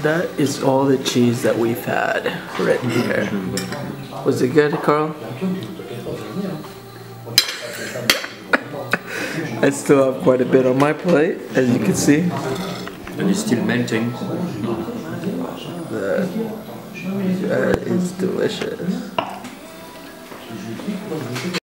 that is all the cheese that we've had right here. Was it good, Carl? I still have quite a bit on my plate, as you can see. And it's still melting. That is delicious.